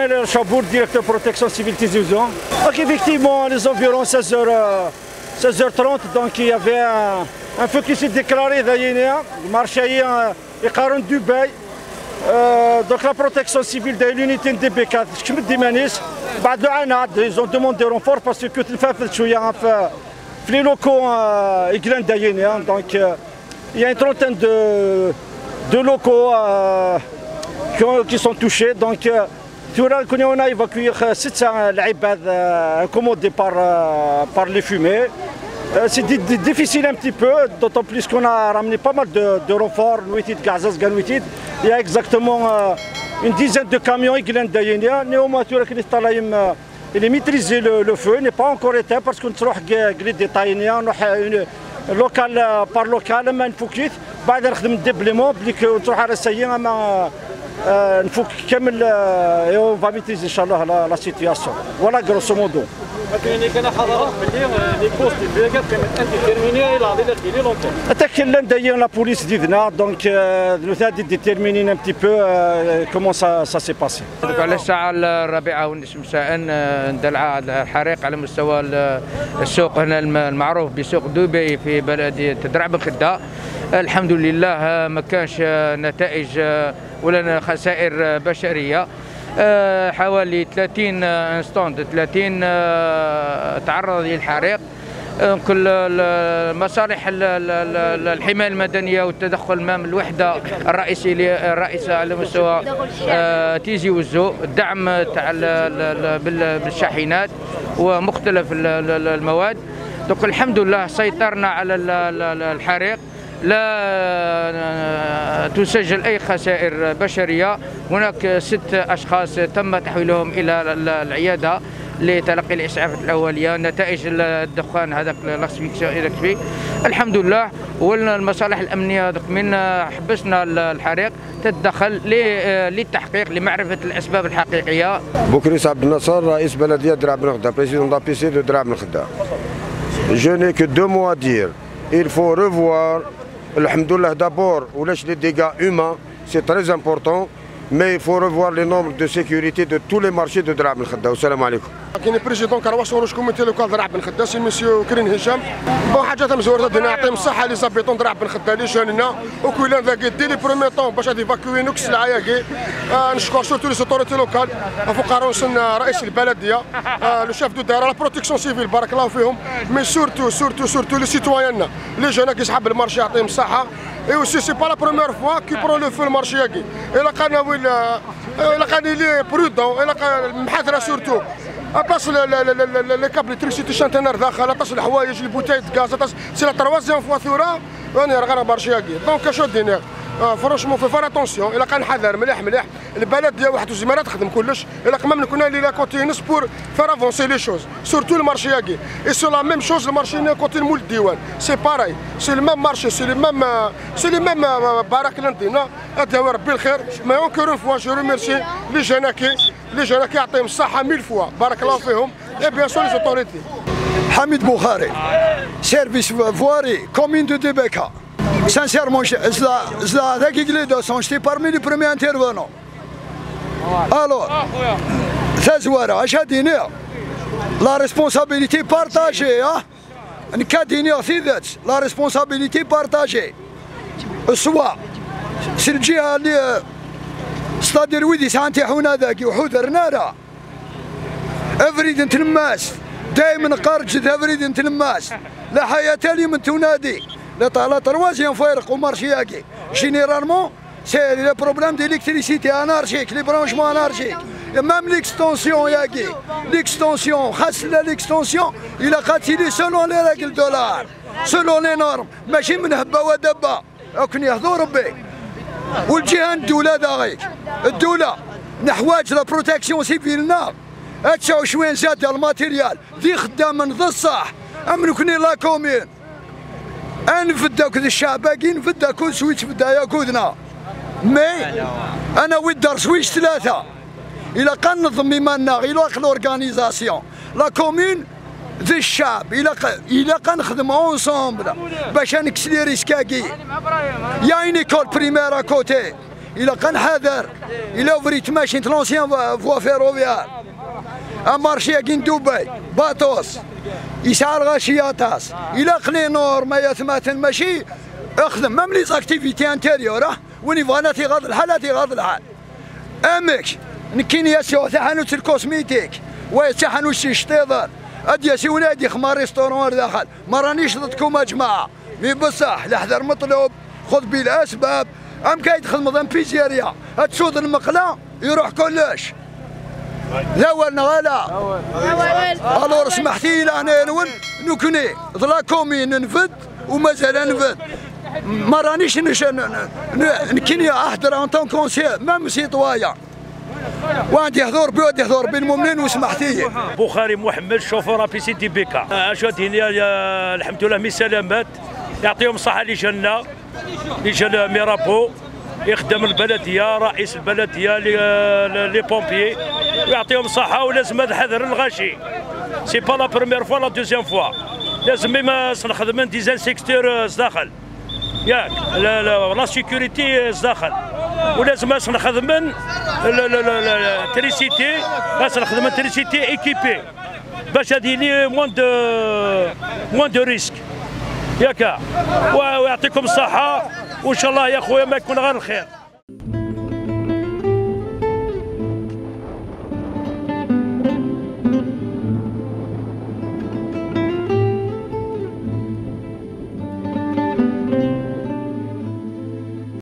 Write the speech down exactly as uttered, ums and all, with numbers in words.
Colonel Chabour, directeur protection civile Tizi Ouzou. Donc effectivement, les environs seize heures trente, donc il y avait un, un feu qui s'est déclaré d'ailleurs, marché et quarante Dubaï. Donc la protection civile de l'unité D B quatre, je me dis, ils ont demandé renfort parce que le fait les locaux églants d'ailleurs, donc il y a une trentaine de, de locaux euh, qui, ont, qui sont touchés. Donc on a évacué sept cents l'ibad incommodés par, par les fumées. C'est difficile un petit peu, d'autant plus qu'on a ramené pas mal de, de renforts. Il y a exactement euh, une dizaine de camions églants d'ailleurs. Néanmoins, il est maîtrisé le, le feu, n'est pas encore éteint parce qu'on تروح قريد ديتاينيا نروح لوكال بار لوكال لما نفوكيت بعد نخدم الدبليمون بليك تروح على السيئة اما نفوك كامل اون فا ميتريزي ان شاء الله لا سيتياسيون فوالا غروسو مودو. لكن كان حضرات باللي لي بوست ديال كانت انتيتيرميني الى غادي ديري لونتون. تكلم داير لا بوليس ديدنا دونك نو دي ديتيرمينين ان بتي بو كومون سا سا سي باسي. على الساعة الرابعة والنصف مساء اندلع الحريق على مستوى السوق هنا المعروف بسوق دبي في بلدية درع بن خدة. الحمد لله ما كانش نتائج ولا خسائر بشرية. حوالي ثلاثين انستوند ثلاثين تعرض للحريق. كل مصالح الحماية المدنية والتدخل أمام الوحدة الرئيسية الرئيسة على مستوى تيزي وزو، الدعم تاع بالشاحنات ومختلف المواد. دونك الحمد لله سيطرنا على الحريق، لا تسجل أي خسائر بشرية. هناك ست أشخاص تم تحويلهم إلى العيادة لتلقي الإسعافات الأولية. نتائج الدخان هذاك يكفي الحمد لله. والمصالح الأمنية من حبسنا الحريق تتدخل للتحقيق لمعرفة الأسباب الحقيقية. بوكريس عبد الناصر رئيس بلدية درع بن خدة، بريزيدون دابي سي دو درع بن خدة. Je n'ai que deux mots à dire. Il faut revoir, alhamdoulilah d'abord, les dégâts humains, c'est très important, mais il faut revoir les nombres de sécurité de tous les marchés de Drab el Khadda. Salam alaikum. كاين البريزيدون كرواش ورش كوميتي لوكال درع بن خدة سي مسيو كريم هشام. بون حاجات مزورة دينا يعطيهم الصحة لي زابيتون درع بن خدة لي جاننا وكويلان لاكي دي لي برومي طون باش غادي يفاكوي نوك السلعة ياكي. نشكر سورتو لي زوتوريتي لوكال فوق رؤوسن رئيس البلدية لو شاف دو دايرة لا بروتيكسيون سيفيل بارك الله فيهم، مي سورتو سورتو سورتو لي سيتويان لي جانا كيسحب المارشي يعطيهم الصحة. Et aussi c'est pas la première fois qu'il prend le feu le marché ياكي. إلا كان إلا كان لي برودون إلا كان محاذرة سورتو. أطاس لي كابل الكتريسيتي شانتينار داخل، أطاس الحوايج البوتاي غاز، أطاس سي لا تروازيام فوا ثورة راني راه مارشي ياكي. دونك شو دينا فرونشمون في فار اتونسيون. إلا كان حذر مليح مليح البلد ديال واحد وزمانة تخدم كلش. إلا كمان كنا لي لا كونتينس بور فار افونسي لي شوز سورتو المارشي ياكي. اي سو لا ميم شوز المارشي كونتي مول الديوان سي باراي سي لو ميم مارشي سي لو ميم سي لو ميم باراك لندينا. هذا هو ربي الخير. ما اونكور اون فوا جو ريميرسي لي جناكي لي جناكي يعطيهم الصحة ميل فوا بارك الله فيهم. اي بيان سور لي زوتوريتي. حميد بوخاري سيرفيس فواري كومين دو ديبيكا. Sincèrement, j'étais parmi les premiers intervenants. Alors, la responsabilité partagée, hein? La responsabilité partagée. Soit, c'est le jihad, c'est-à-dire, oui, c'est un وحضرنا افريد انت الماس دائما قرج افريد انت الماس لا حياة لي من تنادي لا تروازيام فارق ومارشياكي جينيرالمون سي لي بروبليم ديليكتريسيتي انارشيك لي برونشمون انارشيك ميم ليكستونسيون ياكي ليكستونسيون خاص ليكستونسيون الى قاتلي سولون لي راجل دولار سولون لي نورم ماشي من هبه ودبه راكن يهضوا ربي والجهه الدوله داغيك الدوله نحواج لا بروتيكسيون سيفيلنا هاتشاو شوين زاد الماتيريال ذي خدام من ذا الصح امن كوني لا كومين ان فداك الشعب باقي نفدا كل سويتش فدا ياكودنا مي انا ود دار سويتش ثلاثه الى كان نظم مالنا الى اورغانيزاسيون لا كومين ذي الشعب الى الى كنخدم اونسومبل باش نكسلي ريسكاكي يا اون ايكول بريمير ا كوتي الى كان حذر الى فريت ماشي لونسيان فوا فيروفيار امارشي كين دبي باطوس يسعى الغاشياتاس الى قنينور ما يثماتن ماشي اخدم ميم لي زاكتيفيتي انتيريور وني فاناتي غاض الحال تي غاض الحال امك نكين ياسيو تحانوت الكوسميتيك ويتحانوت شي شطيضر ادياسي ولادي خمار ريستورون داخل ما رانيش ضدكم يا جماعه مي بصح الحذر مطلوب خذ بالاسباب ام كيدخل مضم بيزيريا تسود المقله يروح كلش الاول نغالا الور سمحتي لي انا نون نكني ظلا كومين نفد ومازال نفد ما رانيش نكني احضر ان طون كونسير ميم سيتوايا وعندي حضور بيودي حضور بين المؤمنين وسمحتي بخاري محمد شوفور في سيدي بيكا اشهد الحمد لله من سلامات يعطيهم الصحه اللي جانا اللي جا ميرابو يخدم البلديه رئيس البلديه لي بومبيي ويعطيهم الصحه ولازم هذا حذر الغاشي سي با لا بروميير فوا لا دوزيام فوا لازم ما نخدم ديزان سيكتور داخل ياك لا لا لا سيكوريتي داخل ولازم نخدم التريسيتي باش نخدم التريسيتي ايكيبي باش هذه لي موان دو موان دو ريسك ياك ويعطيكم الصحه وان شاء الله يا خويا ما يكون غير الخير.